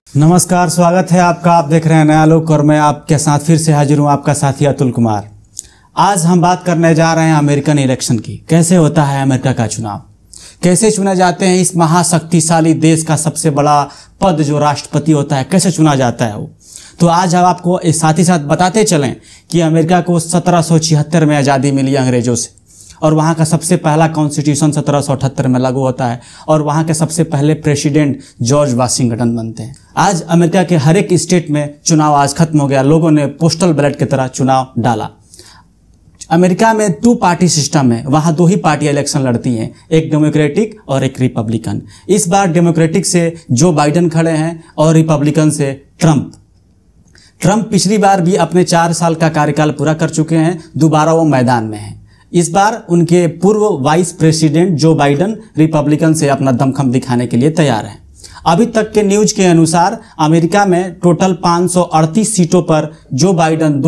नमस्कार, स्वागत है आपका। आप देख रहे हैं नया लोक और मैं आपके साथ फिर से हाजिर हूं, आपका साथी अतुल कुमार। आज हम बात करने जा रहे हैं अमेरिकन इलेक्शन की। कैसे होता है अमेरिका का चुनाव, कैसे चुने जाते हैं इस महाशक्तिशाली देश का सबसे बड़ा पद जो राष्ट्रपति होता है, कैसे चुना जाता है वो। तो आज हम आपको साथ ही साथ बताते चलें कि अमेरिका को 1776 में आज़ादी मिली अंग्रेजों से, और वहाँ का सबसे पहला कॉन्स्टिट्यूशन 1778 में लागू होता है, और वहाँ के सबसे पहले प्रेसिडेंट जॉर्ज वाशिंगटन बनते हैं। आज अमेरिका के हर एक स्टेट में चुनाव आज खत्म हो गया, लोगों ने पोस्टल बैलेट की तरह चुनाव डाला। अमेरिका में 2 पार्टी सिस्टम है, वहाँ 2 ही पार्टियां इलेक्शन लड़ती हैं, एक डेमोक्रेटिक और एक रिपब्लिकन। इस बार डेमोक्रेटिक से जो बाइडेन खड़े हैं और रिपब्लिकन से ट्रंप पिछली बार भी अपने 4 साल का कार्यकाल पूरा कर चुके हैं, दोबारा वो मैदान में हैं। इस बार उनके पूर्व vice president Joe Biden Republican से अपना दमखम दिखाने के लिए तैयार हैं। अभी तक के न्यूज के अनुसार अमेरिका में टोटल 538 सीटों पर जो बाइडेन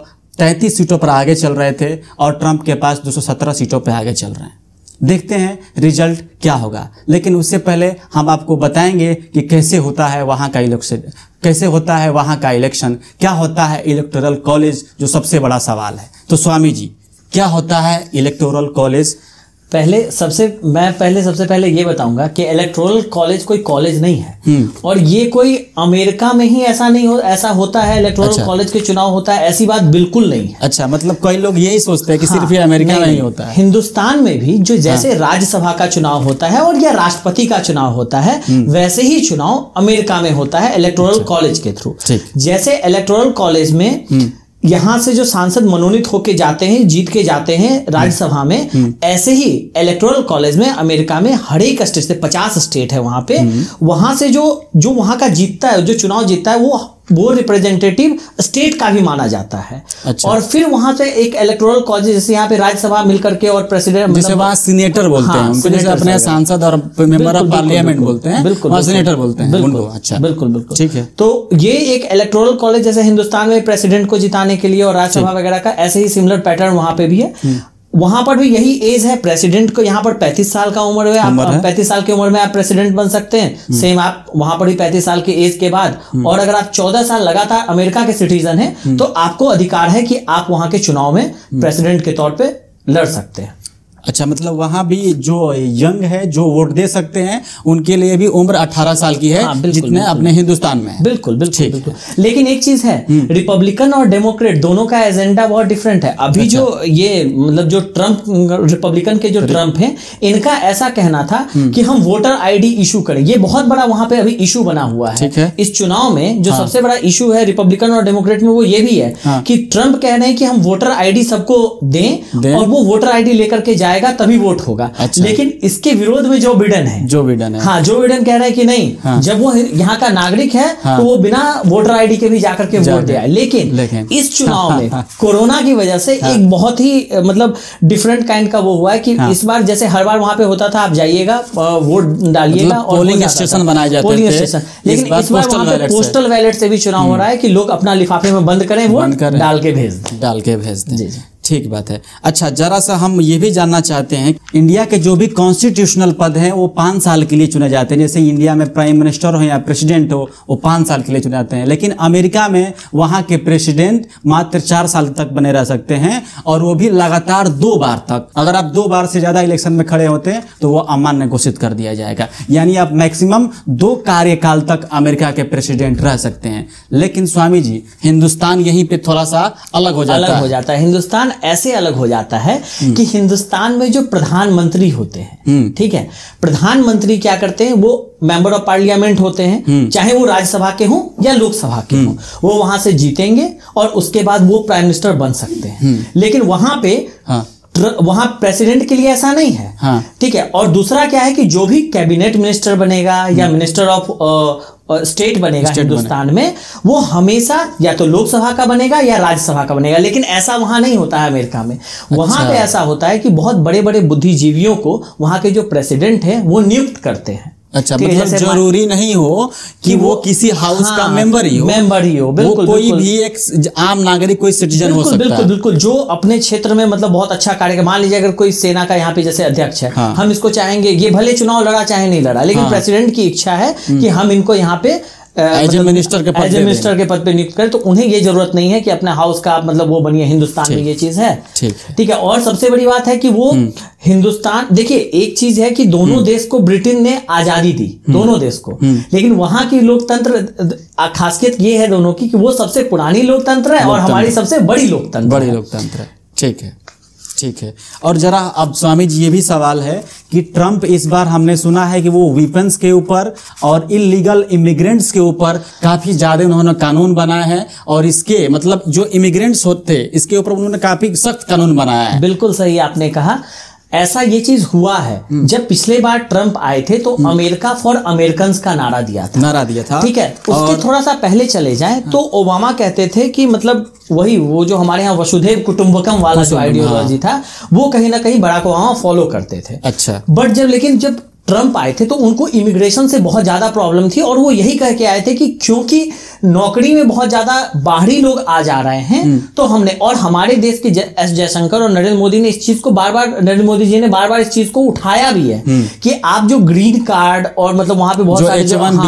233 सीटों पर आगे चल रहे थे और ट्रंप के पास 217 सीटों पर आगे चल रहे हैं। देखते हैं रिजल्ट क्या होगा, लेकिन उससे पहले हम आपको बताएंगे कि कैसे होता है वहाँ का इलेक्शन, कैसे होता है वहाँ का इलेक्शन, क्या होता है इलेक्टोरल कॉलेज, जो सबसे बड़ा सवाल है। तो स्वामी जी, क्या होता है इलेक्टोरल कॉलेज? सबसे पहले ये बताऊंगा कि इलेक्टोरल कॉलेज कोई कॉलेज नहीं है, और ये कोई अमेरिका में ही ऐसा होता है इलेक्टोरल कॉलेज के चुनाव होता है, ऐसी बात बिल्कुल नहीं है। अच्छा, मतलब कई लोग यही सोचते हैं कि सिर्फ ये अमेरिका में ही होता है। हिंदुस्तान में भी जो जैसे राज्यसभा का चुनाव होता है और या राष्ट्रपति का चुनाव होता है, वैसे ही चुनाव अमेरिका में होता है इलेक्टोरल कॉलेज के थ्रू। जैसे इलेक्टोरल कॉलेज में यहां से जो सांसद मनोनीत होके जाते हैं, जीत के जाते हैं राज्यसभा में, ऐसे ही इलेक्टोरल कॉलेज में अमेरिका में हर एक स्टेट से 50 स्टेट है वहां पे, वहां से जो वहां का जीतता है, जो चुनाव जीतता है, वो रिप्रेजेंटेटिव स्टेट का भी माना जाता है। अच्छा। और फिर वहां से एक इलेक्टोरल कॉलेज, जैसे यहाँ पे राज्यसभा मिलकर के और प्रेसिडेंट, जैसे वहाँ सीनेटर बोलते हैं उनको, जैसे अपने सांसद और मेंबर ऑफ पार्लियामेंट बोलते हैं, बिल्कुल सीनेटर बोलते हैं उनको। अच्छा, बिल्कुल ठीक है। तो ये एक इलेक्टोरल कॉलेज जैसे हिंदुस्तान में प्रेसिडेंट को जिताने के लिए और राज्यसभा वगैरह का, ऐसे ही सिमिलर पैटर्न वहां पे भी है। वहां पर भी यही एज है प्रेसिडेंट को, यहाँ पर 35 साल का उम्र है, आप 35 साल की उम्र में आप प्रेसिडेंट बन सकते हैं। सेम आप वहां पर भी 35 साल की एज के बाद, और अगर आप 14 साल लगातार अमेरिका के सिटीजन हैं, तो आपको अधिकार है कि आप वहां के चुनाव में प्रेसिडेंट के तौर पे लड़ सकते हैं। अच्छा, मतलब वहां भी जो यंग है, जो वोट दे सकते हैं, उनके लिए भी उम्र 18 साल की है। हाँ, जितने अपने हिंदुस्तान में है। बिल्कुल। लेकिन एक चीज है, रिपब्लिकन और डेमोक्रेट दोनों का एजेंडा बहुत डिफरेंट है। अभी अच्छा। जो ये मतलब जो ट्रंप, रिपब्लिकन के जो ट्रंप हैं, इनका ऐसा कहना था कि हम वोटर आईडी इशू करें। ये बहुत बड़ा वहां पे अभी इशू बना हुआ है इस चुनाव में। जो सबसे बड़ा इशू है रिपब्लिकन और डेमोक्रेट में, वो ये भी है कि ट्रंप कह रहे हैं कि हम वोटर आईडी सबको दें और वो वोटर आईडी लेकर के जाए तभी वोट होगा। अच्छा। लेकिन इसके विरोध में जो बिडेन है, जो बिडेन कह रहा है कि नहीं, जब वो यहाँ का नागरिक है तो वो बिना वोटर आईडी के भी जाकर के वोट दे आए। लेकिन इस चुनाव में कोरोना की वजह से एक बहुत ही मतलब डिफरेंट काइंड का वो हुआ है कि इस बार जैसे हर बार वहां पे होता था, आप जाइएगा वोट डालिएगा और पोलिंग स्टेशन बनाए जाते थे, लेकिन इस बार वहां पे पोस्टल बैलेट से भी चुनाव हो रहा है कि लोग अपना लिफाफे में बंद करें, वोट डाल के भेज दें। ठीक बात है। अच्छा, जरा सा हम ये भी जानना चाहते हैं, इंडिया के जो भी कॉन्स्टिट्यूशनल पद हैं वो 5 साल के लिए चुने जाते हैं। जैसे इंडिया में प्राइम मिनिस्टर हो या प्रेसिडेंट हो, वो 5 साल के लिए चुने जाते हैं। लेकिन अमेरिका में वहाँ के प्रेसिडेंट मात्र 4 साल तक बने रह सकते हैं, और वो भी लगातार 2 बार तक। अगर आप 2 बार से ज्यादा इलेक्शन में खड़े होते हैं तो वो अमान्य घोषित कर दिया जाएगा। यानी आप मैक्सिमम 2 कार्यकाल तक अमेरिका के प्रेसिडेंट रह सकते हैं। लेकिन स्वामी जी, हिंदुस्तान यहीं पे थोड़ा सा अलग हो जाता है। हिंदुस्तान ऐसे अलग हो जाता है कि हिंदुस्तान में जो प्रधानमंत्री होते हैं, ठीक है, प्रधानमंत्री क्या करते हैं, वो मेंबर ऑफ पार्लियामेंट होते हैं, चाहे वो राज्यसभा के हों या लोकसभा के हों, वो वहां से जीतेंगे और उसके बाद वो प्राइम मिनिस्टर बन सकते हैं। लेकिन वहां पे वहां प्रेसिडेंट के लिए ऐसा नहीं है। हाँ। ठीक है। और दूसरा क्या है कि जो भी कैबिनेट मिनिस्टर बनेगा या मिनिस्टर ऑफ स्टेट बनेगा हिंदुस्तान में, वो हमेशा या तो लोकसभा का बनेगा या राज्यसभा का बनेगा। लेकिन ऐसा वहां नहीं होता है अमेरिका में। वहां पे ऐसा होता है कि बहुत बड़े बड़े बुद्धिजीवियों को वहां के जो प्रेसिडेंट है वो नियुक्त करते हैं। अच्छा, मतलब जरूरी नहीं हो कि वो किसी हाउस का मेंबर ही हो, बिल्कुल, कोई भी एक आम नागरिक, कोई सिटीजन हो सकता है। बिल्कुल, जो अपने क्षेत्र में मतलब बहुत अच्छा कार्य, मान लीजिए अगर कोई सेना का यहाँ पे जैसे अध्यक्ष है, हम इसको चाहेंगे, ये भले चुनाव लड़ा चाहे नहीं लड़ा, लेकिन प्रेसिडेंट की इच्छा है कि हम इनको यहाँ पे एज ए मिनिस्टर के पद पे नियुक्त करें, तो उन्हें ये जरूरत नहीं है कि अपने हाउस का मतलब वो बनिए। हिंदुस्तान में ये चीज है, ठीक है। और सबसे बड़ी बात है कि वो हिंदुस्तान, देखिए एक चीज है कि दोनों देश को ब्रिटेन ने आजादी दी, दोनों देश को, लेकिन वहां की लोकतंत्र खासियत ये है दोनों की कि वो सबसे पुरानी लोकतंत्र है और हमारी सबसे बड़ी लोकतंत्र है। ठीक है। और जरा अब स्वामी जी ये भी सवाल है कि ट्रंप इस बार हमने सुना है कि वो वेपन्स के ऊपर और इलीगल इमिग्रेंट्स के ऊपर काफी ज्यादा उन्होंने कानून बनाए हैं, और इसके मतलब जो इमिग्रेंट्स होते इसके ऊपर उन्होंने काफी सख्त कानून बनाया है। बिल्कुल सही आपने कहा, ऐसा ये चीज हुआ है। जब पिछले बार ट्रंप आए थे तो अमेरिका फॉर अमेरिकन का नारा दिया था, ठीक है। उसके थोड़ा सा पहले चले जाएं तो ओबामा कहते थे कि मतलब वही वो जो हमारे यहाँ वसुधैव कुटुंबकम वाला जो आइडियोलॉजी था वो कहीं ना कहीं बराक ओबामा फॉलो करते थे। अच्छा, बट लेकिन जब ट्रंप आए थे तो उनको इमिग्रेशन से बहुत ज्यादा प्रॉब्लम थी, और वो यही कह के आए थे कि क्योंकि नौकरी में बहुत ज्यादा बाहरी लोग आ जा रहे हैं, तो हमने, और हमारे देश के एस जयशंकर और नरेंद्र मोदी ने इस चीज को नरेंद्र मोदी जी ने बार बार इस चीज को उठाया भी है कि आप जो ग्रीन कार्ड और मतलब वहां पे बहुत सारे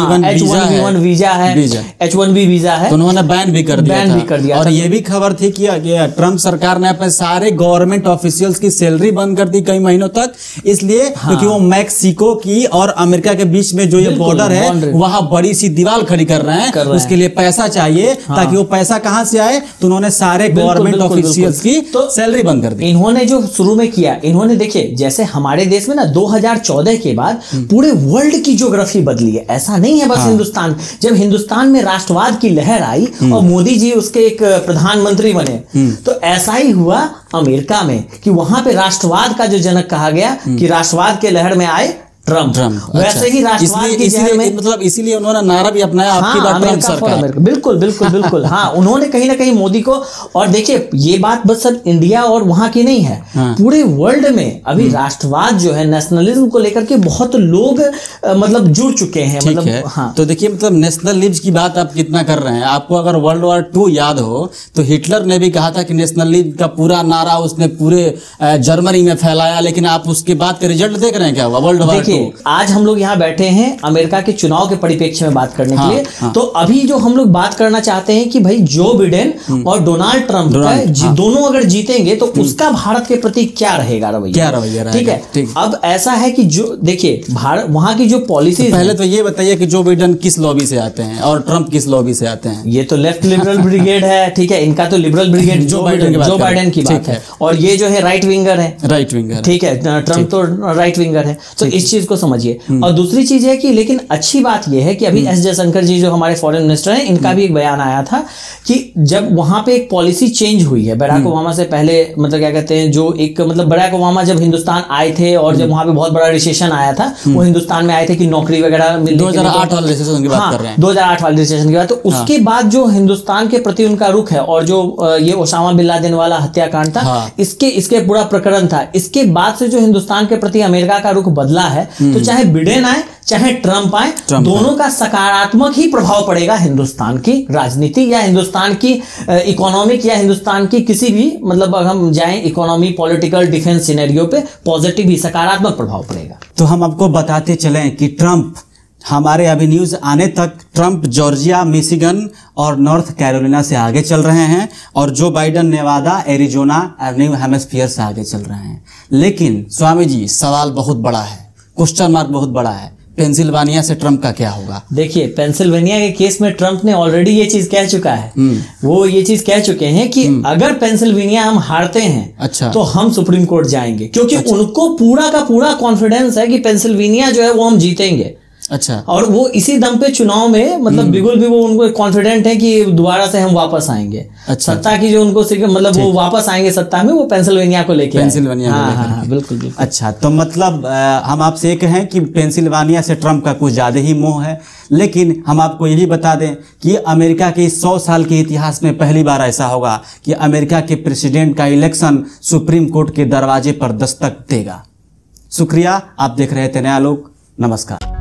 H1B1 वीजा है, H1B वीजा है, तो उन्होंने बैन भी कर दिया। और ये भी खबर थी कि ट्रंप सरकार ने अपने सारे गवर्नमेंट ऑफिशियल्स की सैलरी बंद कर दी कई महीनों तक, इसलिए क्योंकि वो मैक्सिको की और अमेरिका के बीच में जो ये बॉर्डर है वहां बड़ी सी दीवार खड़ी कर रहे हैं, उसके लिए पैसा चाहिए, ताकि वो पैसा कहां से आए, तो उन्होंने सारे गवर्नमेंट ऑफिशियल्स की सैलरी बंद कर दी। इन्होंने जो शुरू में किया, इन्होंने देखिए जैसे हमारे देश में ना 2014 के बाद पूरे वर्ल्ड की ज्योग्राफी बदली है, ऐसा नहीं है बस हिंदुस्तान। जब हिंदुस्तान में राष्ट्रवाद की लहर आई और मोदी जी उसके एक प्रधानमंत्री बने, तो ऐसा ही हुआ अमेरिका में कि वहां पे राष्ट्रवाद का जो जनक कहा गया कि राष्ट्रवाद के लहर में आए ट्रंप। वैसे ही राष्ट्रवाद की जहर में मतलब इसीलिए उन्होंने नारा भी अपनाया, आपकी बात ट्रंप सरकार। बिल्कुल हाँ, उन्होंने कहीं ना कहीं मोदी को, और देखिए ये बात बस सिर्फ इंडिया और वहां की नहीं है, पूरे वर्ल्ड में अभी राष्ट्रवाद जो है, नेशनलिज्म को लेकर के बहुत लोग मतलब जुड़ चुके हैं। मतलब हाँ, तो देखिए मतलब नेशनलिज्म की बात आप कितना कर रहे हैं। आपको अगर वर्ल्ड वॉर 2 याद हो तो हिटलर ने भी कहा था कि नेशनलिज्म का पूरा नारा उसने पूरे जर्मनी में फैलाया, लेकिन आप उसके बाद के रिजल्ट देख रहे हैं क्या हुआ वर्ल्ड वॉर 2। आज हम लोग यहाँ बैठे हैं अमेरिका के चुनाव के परिप्रेक्ष्य में बात करने के लिए, तो अभी जो हम लोग बात करना चाहते हैं कि भाई जो बिडेन और डोनाल्ड ट्रंप दोनों अगर जीतेंगे तो उसका भारत के प्रति क्या रहेगा रवैया, ठीक है। अब ऐसा है कि जो देखिए भारत वहां की जो पॉलिसी, पहले तो ये बताइए कि जो बिडेन किस लॉबी से आते हैं और ट्रंप किस लॉबी से आते हैं। ये तो लेफ्ट लिबरल ब्रिगेड है, ठीक है, इनका तो लिबरल ब्रिगेड जो बाइडेन की बात है, और ये जो है राइट विंगर है, ठीक है, ट्रंप तो राइट विंगर है। तो इस चीज को समझिए। और दूसरी चीज है कि लेकिन अच्छी बात यह है कि अभी एस जयशंकर जी जो हमारे फॉरेन मिनिस्टर हैं, इनका भी एक बयान आया था कि जब वहां पे एक पॉलिसी चेंज हुई है बराक ओबामा से पहले, मतलब क्या कहते हैं, जो एक मतलब बराक ओबामा जब हिंदुस्तान आए थे और जब वहां पे बहुत बड़ा रिसेशन आया था, वो हिंदुस्तान में आए थे कि नौकरी वगैरह मिलने, 2008 वाले रिसेशन की बात कर रहे हैं, 2008 वाले रिसेशन की बात। तो उसके बाद जो हिंदुस्तान के प्रति उनका रुख है, और जो ये ओसामा बिन लादेन वाला हत्याकांड था, इसके पूरा प्रकरण था, इसके बाद से जो हिंदुस्तान के प्रति अमेरिका का रुख बदला है, तो चाहे बिडेन आए चाहे ट्रंप आए, दोनों का सकारात्मक ही प्रभाव पड़ेगा हिंदुस्तान की राजनीति या हिंदुस्तान की इकोनॉमिक या हिंदुस्तान की किसी भी, मतलब अगर हम जाएं इकोनॉमी, पॉलिटिकल, डिफेंस सिनेरियो पे पॉजिटिव ही सकारात्मक प्रभाव पड़ेगा। तो हम आपको बताते चलें कि ट्रंप, हमारे अभी न्यूज आने तक ट्रंप जॉर्जिया, मिशिगन और नॉर्थ कैरोलिना से आगे चल रहे हैं, और जो बाइडेन नेवादा, एरिजोना और न्यू हैम्पशायर से आगे चल रहे हैं। लेकिन स्वामी जी सवाल बहुत बड़ा है, क्वेश्चन मार्क बहुत बड़ा है, पेंसिल्वानिया से ट्रंप का क्या होगा। देखिए पेंसिल्वेनिया के केस में ट्रंप ने ऑलरेडी ये चीज कह चुका है, वो ये चीज कह चुके हैं कि अगर पेंसिल्वेनिया हम हारते हैं, अच्छा, तो हम सुप्रीम कोर्ट जाएंगे, क्योंकि उनको पूरा का पूरा कॉन्फिडेंस है कि पेंसिल्वेनिया जो है वो हम जीतेंगे। अच्छा, और वो इसी दम पे चुनाव में मतलब बिल्कुल भी वो उनको कॉन्फिडेंट है कि दोबारा से हम वापस आएंगे। अच्छा, सत्ता की जो उनको मतलब वो वापस आएंगे सत्ता में, वो पेंसिल्वेनिया को लेके, हाँ, बिल्कुल। अच्छा, तो मतलब हम आपसे एक कहें कि पेंसिल्वेनिया से ट्रंप का कुछ ज्यादा ही मोह है, लेकिन हम आपको यही बता दें कि अमेरिका के 100 साल के इतिहास में पहली बार ऐसा होगा कि अमेरिका के प्रेसिडेंट का इलेक्शन सुप्रीम कोर्ट के दरवाजे पर दस्तक देगा। शुक्रिया, आप देख रहे थे नया लोक। नमस्कार।